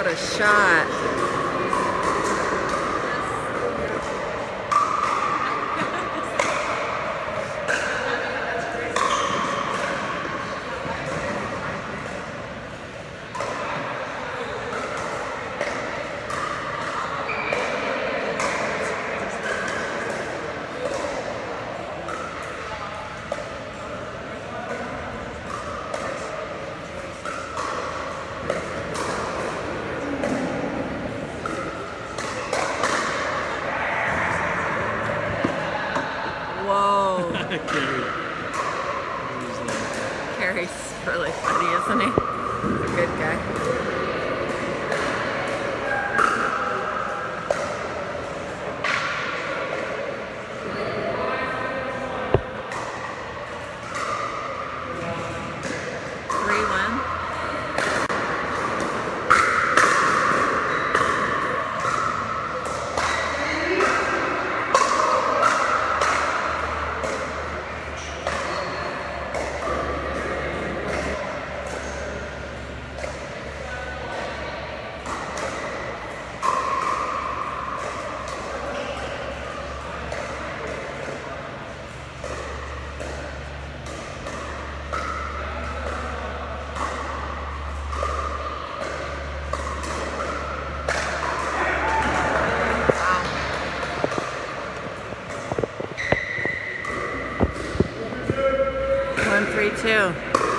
a shot. Whoa. Carrie's really funny, isn't he? He's a good guy. Too.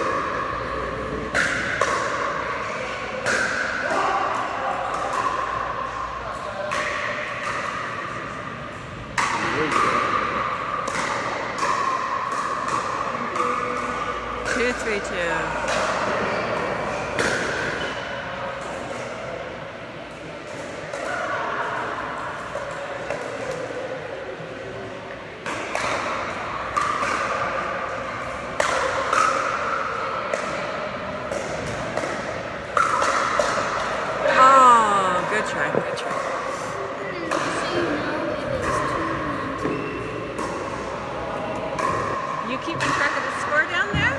Two, 3, 2. Good try, good try. You keeping track of the score down there?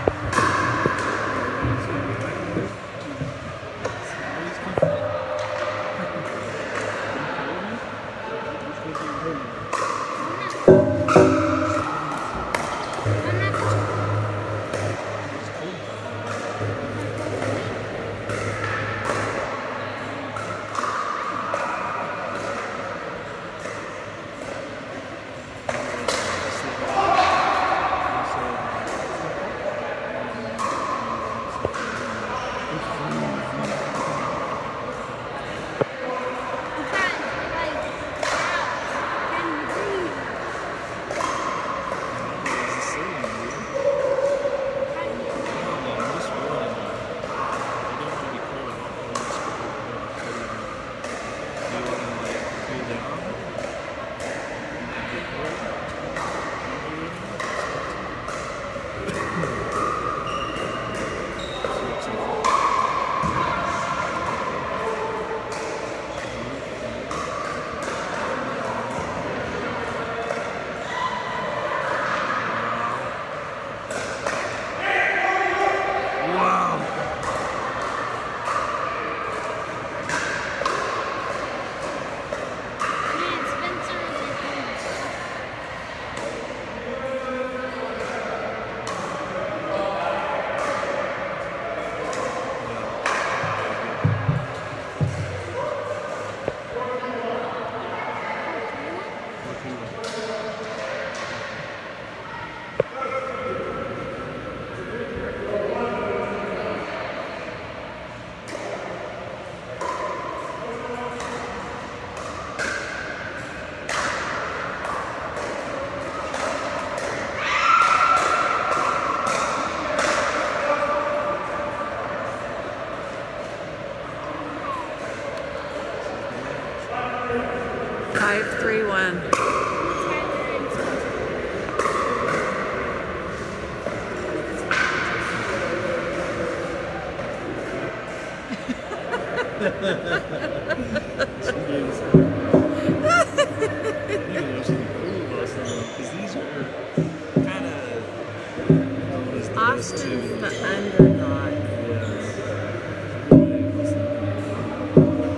Austin's the underdog. Yes.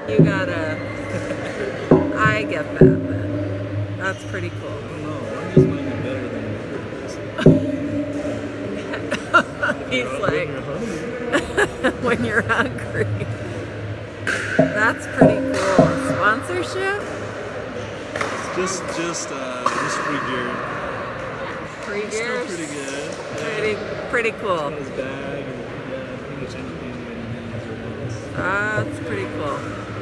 You gotta. I get that, but that's pretty cool. I don't know. One just might be better than He's like, when you're hungry. That's pretty cool. Sponsorship? Just free gear. Free gear? Still pretty good. Pretty cool. His bag and yeah, pretty much anything he needs or wants. That's pretty cool.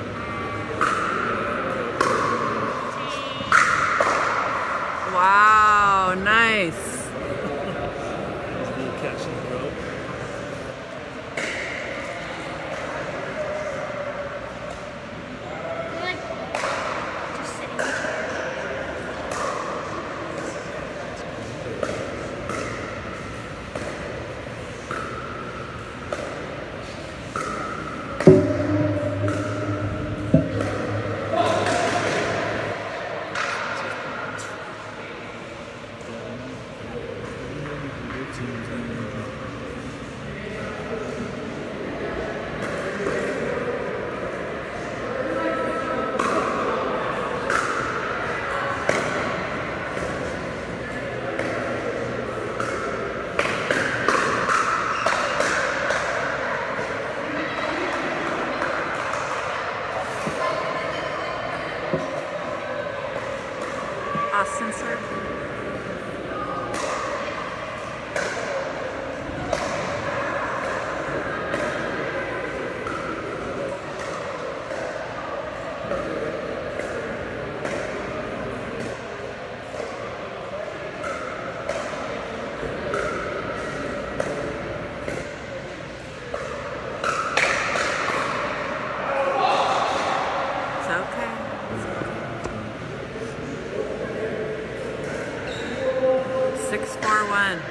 Wow, nice. There's a little catch in the rope. Austin, sir. It's okay. 641.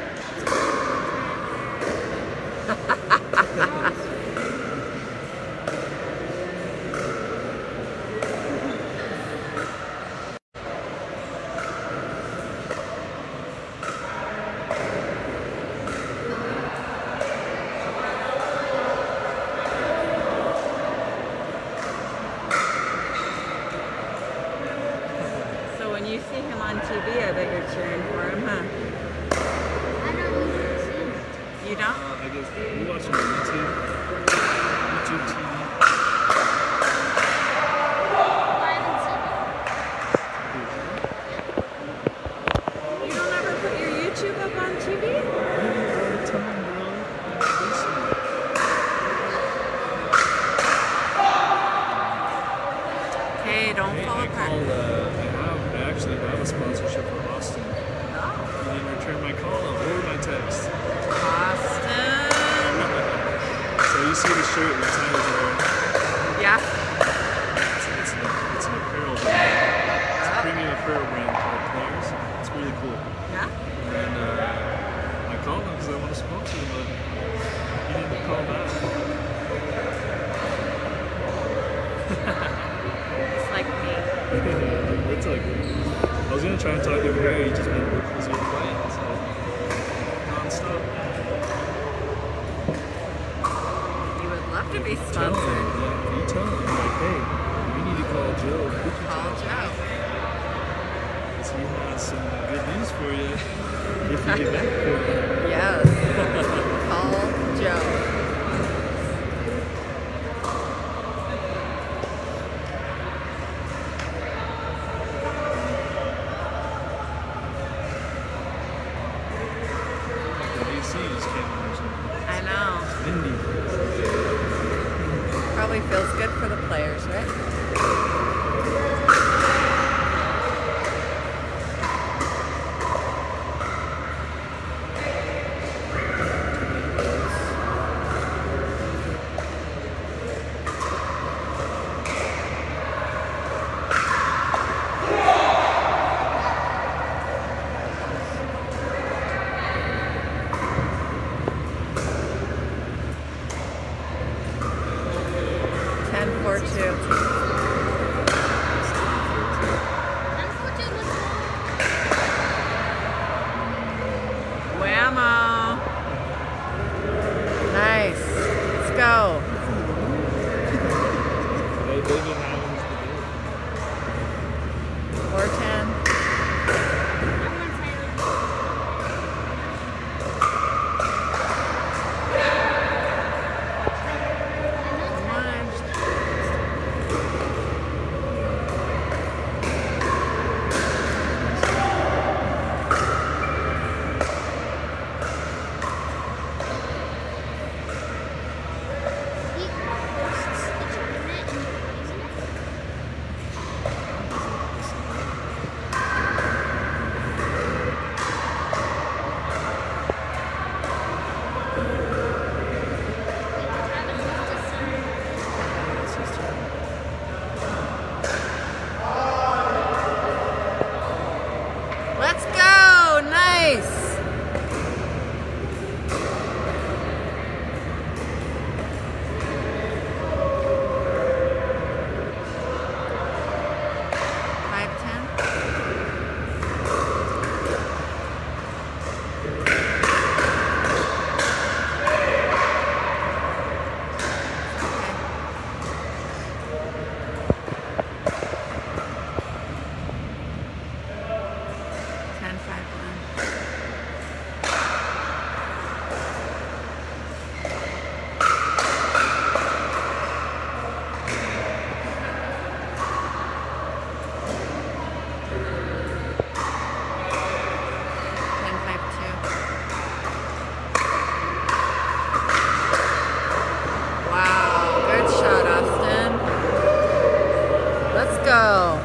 So when you see him on TV, I bet you're cheering for him, huh? You don't? I guess we watch him on YouTube. YouTube TV. You don't ever put your YouTube up on TV? All the time, bro. Hey, don't fall apart. I actually have a sponsorship for Austin. Oh. You didn't return my call or my text. Austin. So you see the shirt that Tyler's wearing? Yeah. It's an apparel brand. It's a premium apparel brand called Players. It's really cool. Yeah? And I called him because I want to sponsor him, but he didn't call back. It's like me. It's like, I was going to try and talk over here, he just been quiet, so non-stop. You would love to be Tell him, sponsored. you tell him, like, hey, we need to call Joe. Call Joe. Because he has some good news for you if you get back for him. Yes. Call Joe. I know. Probably feels good for the players, right? Whammo. Nice. Let's go. bigger now is the bigger. 410. Let's go! Nice! Wow, good shot, Austin. Let's go.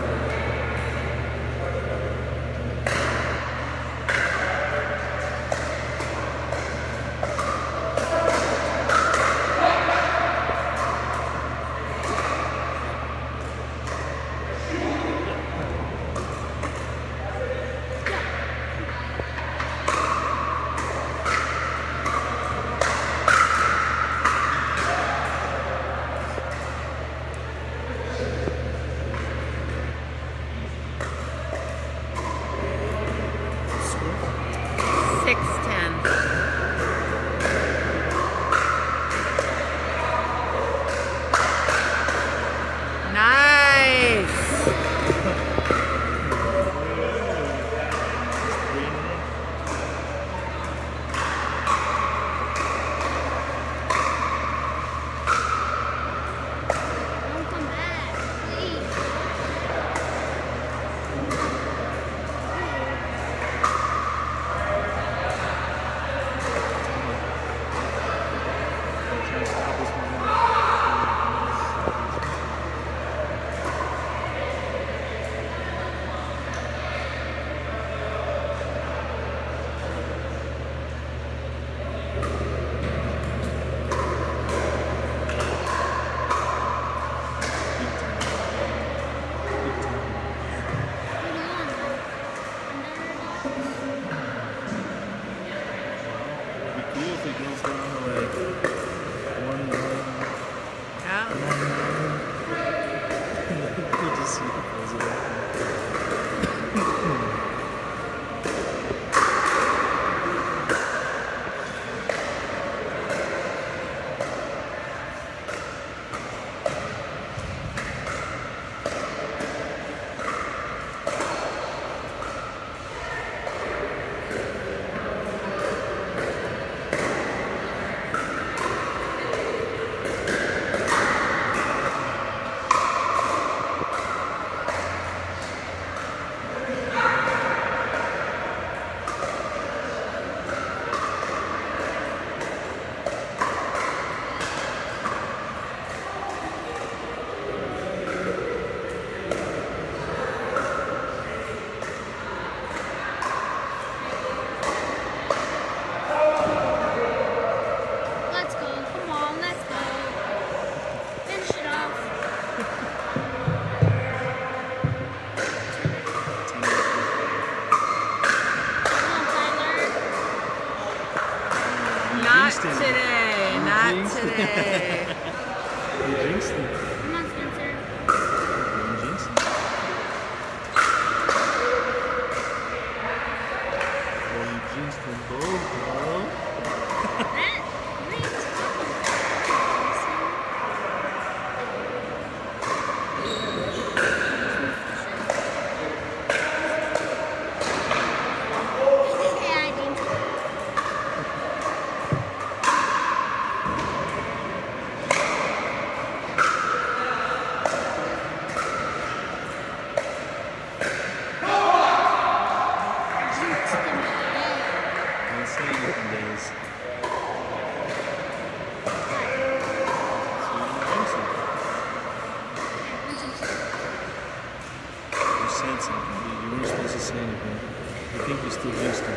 say anything. I think he's still used to it.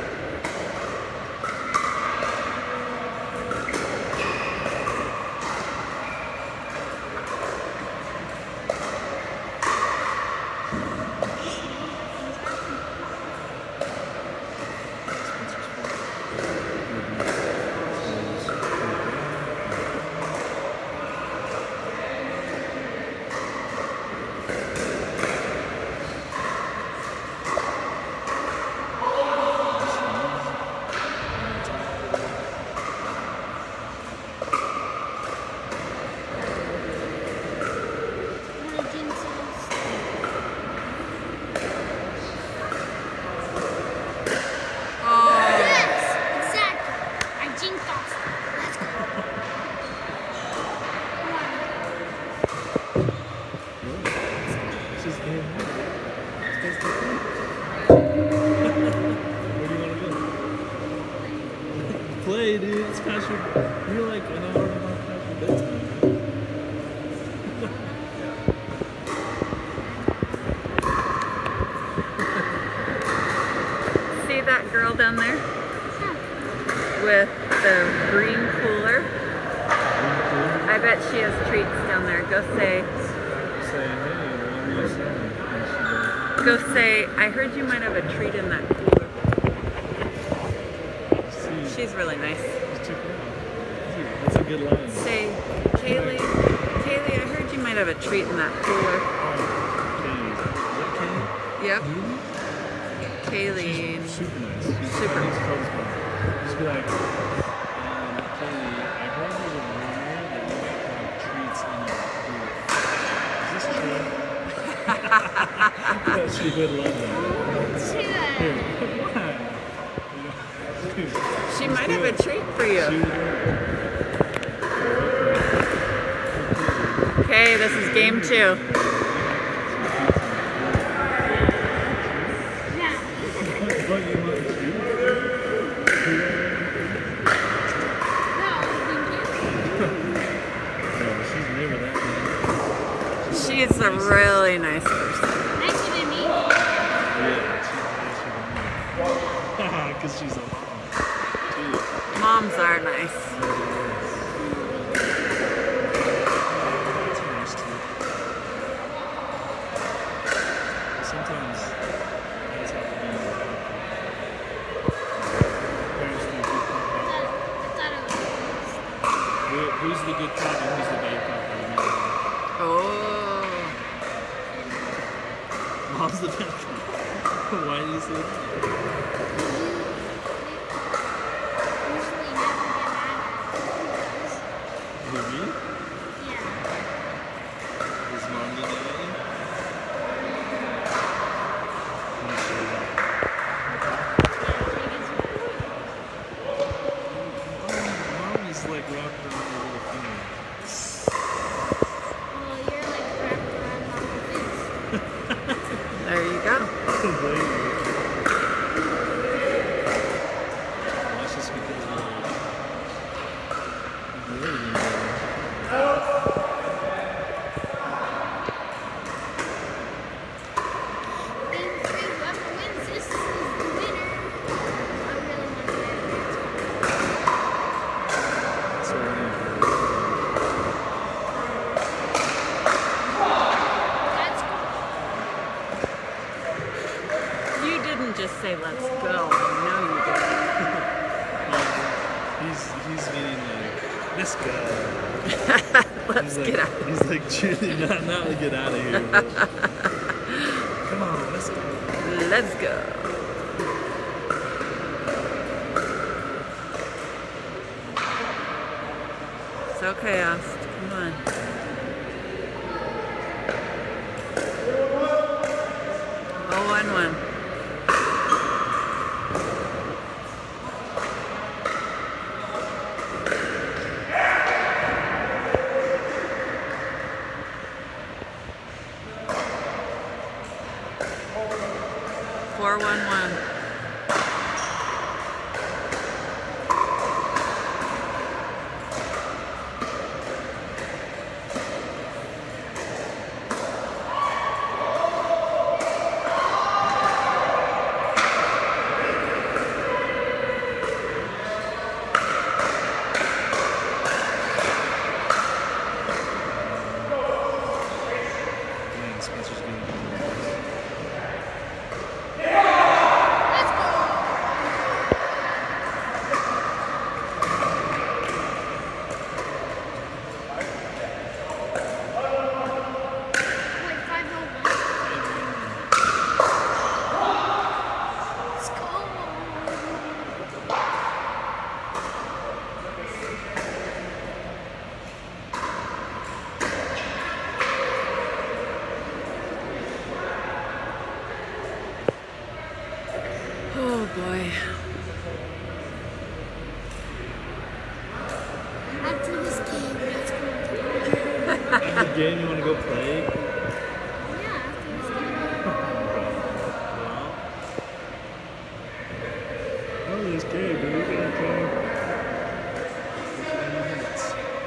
Play, dude. It's past your. You're like an hour and a half past your bedtime. See that girl down there with the green cooler? I bet she has treats down there. Go say. Say, hey, what are you saying? Go say. I heard you might have a treat in that cooler. She's really nice. That's a good line. Say, Kaylee, I heard you might have a treat in that cooler. Yep. Kaylee. She's super nice. Super. Just be like, Kaylee, I heard there's a rumor that you might have treats in your cooler. Is this true? She would love that. Here, why? She might have a treat for you. Okay, this is game 2. She's a really nice person. Nicer than me. Yeah, because she's a moms are nice. Sometimes that's how who's the good cop and who's the bad cop? Oh. Mom's the bad cop. Why do you say that? There you go. Just say let's go. I know you did. He's meaning like, let's go. Let's get out. He's like cheering, not to get out of here. But, come on, let's go. Let's go. It's okay, Austin. Come on. Oh, 1-1. Spencer's gonna do. Oh boy. After this game, let's go. After the game, you want to go play? Yeah, after this game. Well, after this game, dude, we're gonna play. For 20 minutes.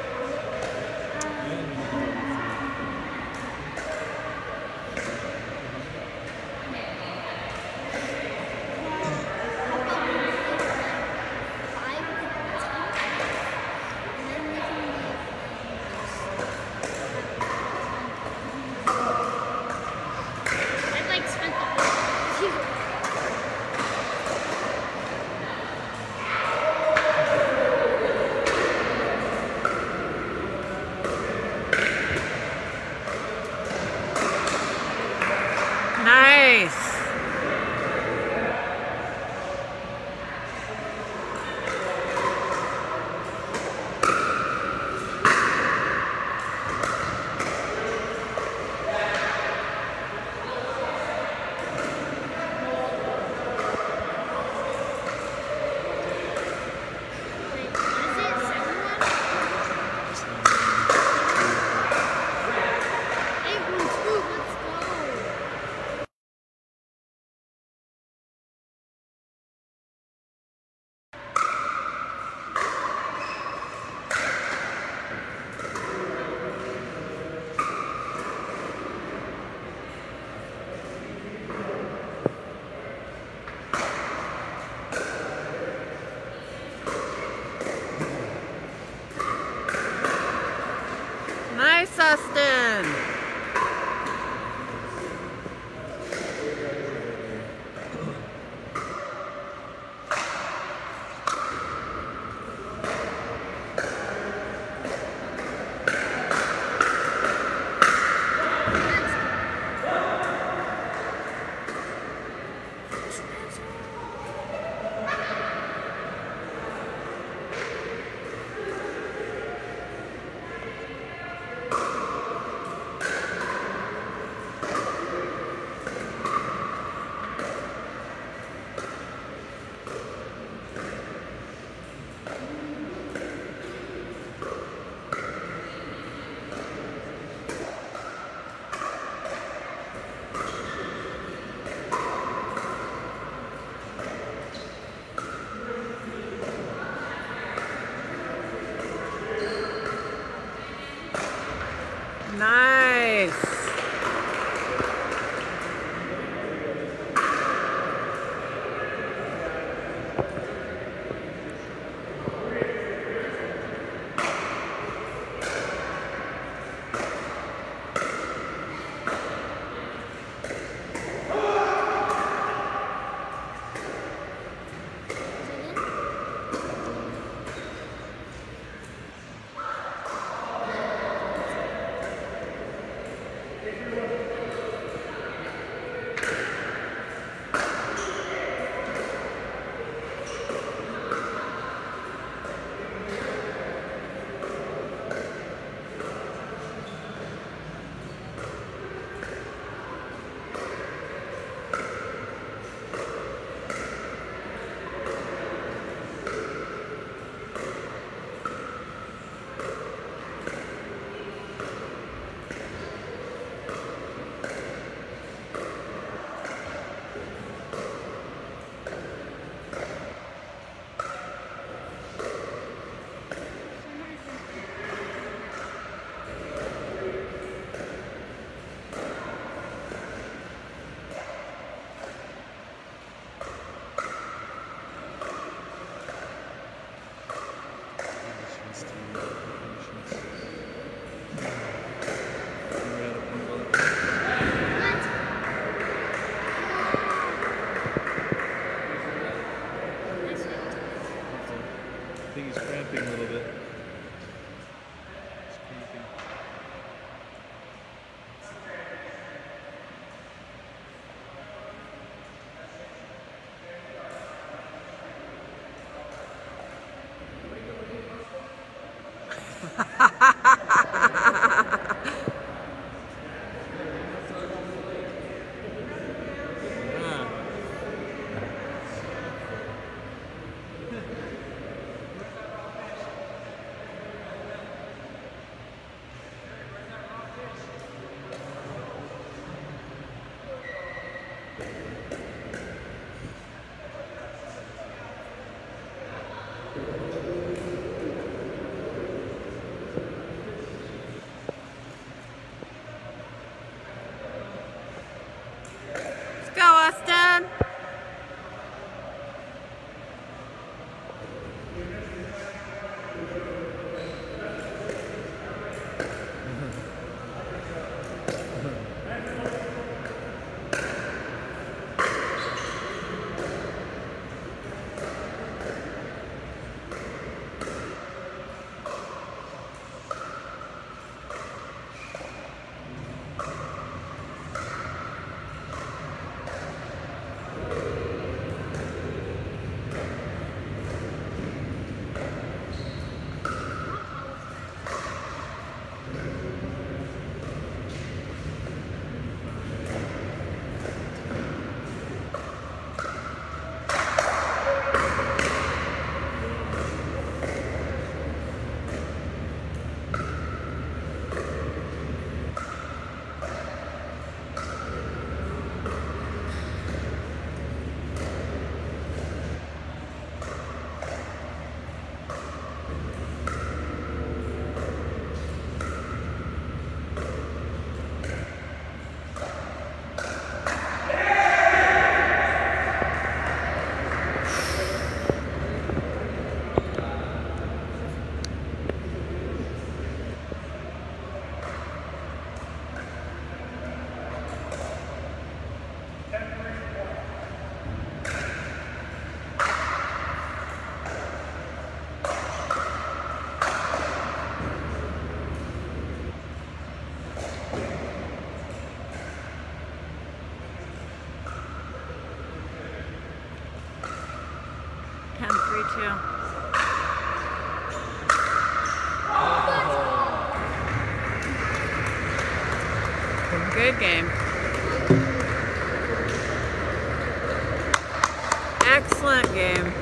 Nice. Nice, Austin. Nice. Let's go, Austin! Good game. Excellent game.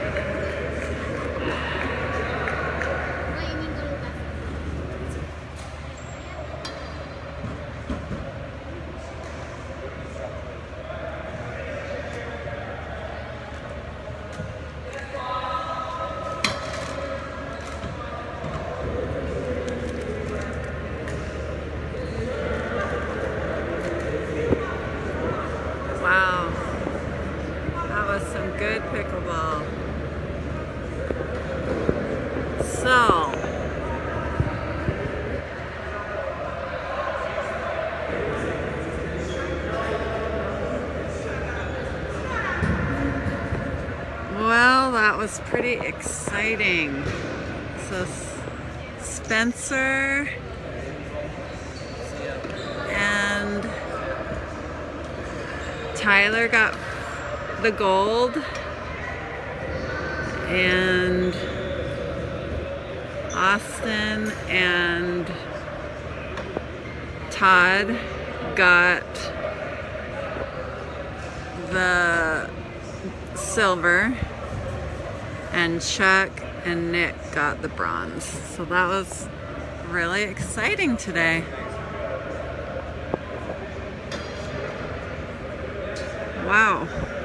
Wow, that was some good pickleball. So, well, that was pretty exciting. So, Spencer and Tyler got the gold, and Austin and Todd got the silver, and Chuck and Nick got the bronze. So that was really exciting today. Wow.